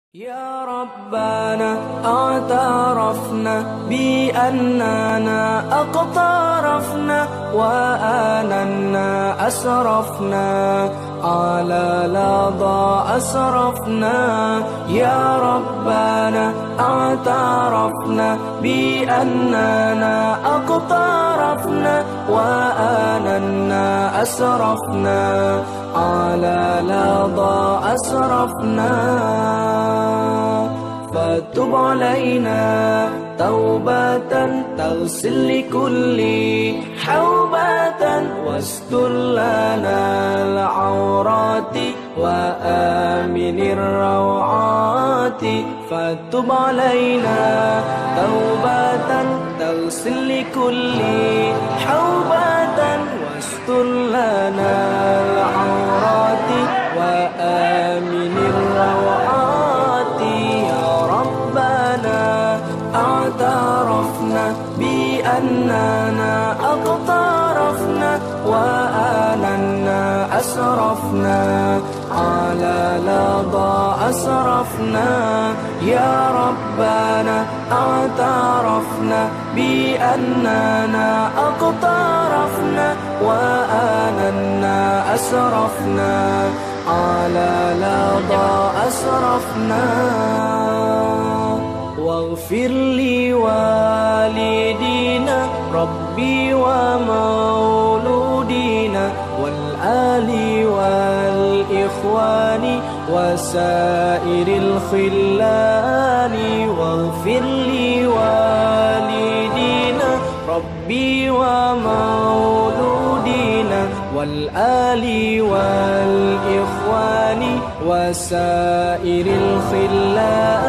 يا ربنا اعترفنا بأننا أقترفنا وآننا أسرفنا على لظى أسرفنا. يا ربنا اعترفنا بأننا أقترفنا وآننا أسرفنا على لظى أسرفنا. فتب علينا توبة تغسل لكل حوبة واستر لنا العورات وآمن الروعات. فتب علينا توبة تغسل لكل حوبة واستر لنا العورات وآمن الروعات. يا ربنا اعترفنا بأننا أقترفنا وآننا أسرفنا على لظى أسرفنا. يا ربنا اعترفنا بأننا أقترفنا وآننا أسرفنا على لظى أسرفنا. واغفر لوالدينا ربي ومولودينا والآل والإخوان وسائر الخلان. واغفر لوالدينا ربي ومولودينا والآل والإخوان وسائر الخلان.